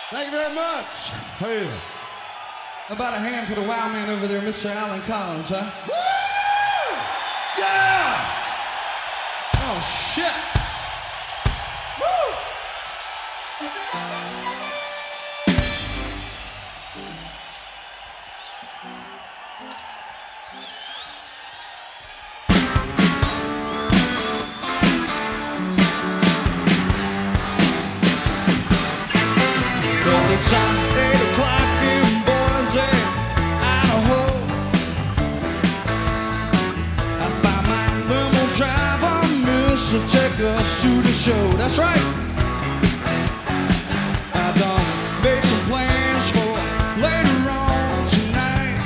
Thank you very much. Hey. How about a hand for the wild man over there, Mr. Alan Collins, huh? Woo! Yeah! Oh, shit! Well, it's on 8 o'clock in Boise, Idaho. I find my limo driver, Miss, to take us to the show. That's right. I done made some plans for later on tonight.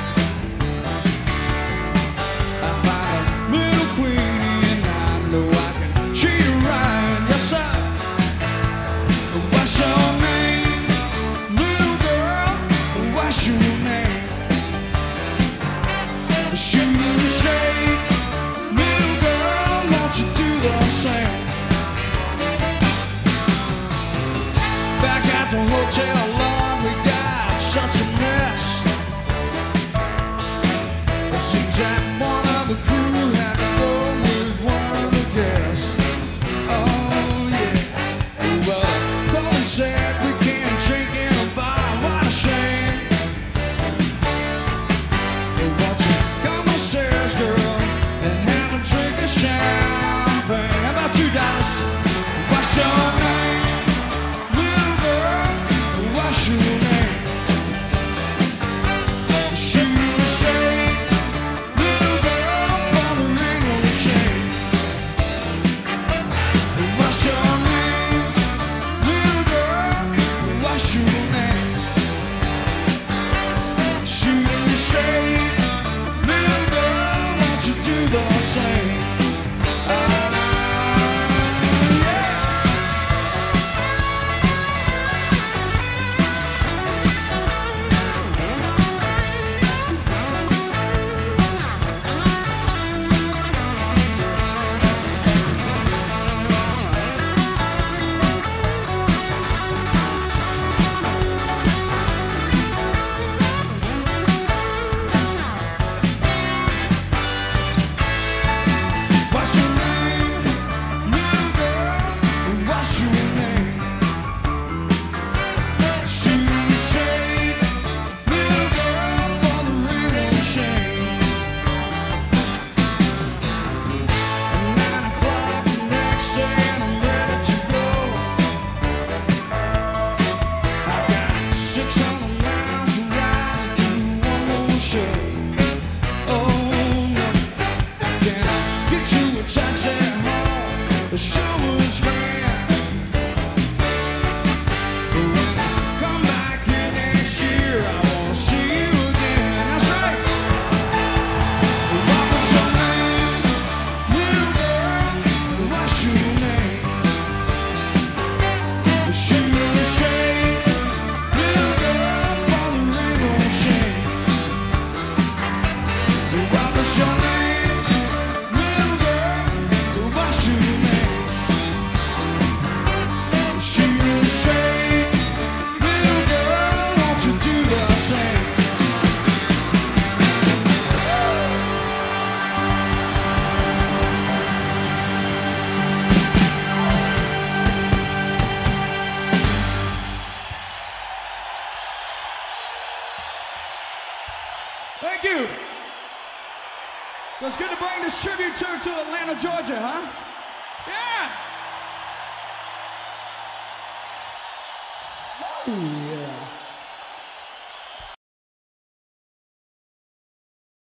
I find a little queenie and I know I can treat her right. Yes, sir. What's your name, little girl? What's your name? Shoot me straight, little girl, won't you do the same? Back at the hotel, Lord, we got such a mess. It seems that one of the crew had to go with one of the guests. Oh yeah, well, Golden said we can't drink in a bar. What a shame. Won't you come upstairs, girl, and have a drink of champagne? How about you, Dallas? What's your name, little girl? What's your name? Shoot me straight, little girl, for there ain't no shame. What's your name, little girl? What's your name? Shoot me straight, little girl, won't you do the same? What's your name, little girl? What's your name? Shoot me straight, little girl, for there ain't no shame. 9 o'clock the next day and I'm ready to go. I got 600 miles to ride to do one more show. Oh no, can I get you a taxi home? The show was grand. When I come back here next year, I wanna see you again. That's right. What was your name, little girl? What's your name? Shoot me straight, little girl, for there ain't no shame. What was your name, little girl? What's your name? Shoot me straight, little girl, won't you do the same? Thank you. So it's good to bring this tribute tour to Atlanta, Georgia, huh? Yeah. Ooh,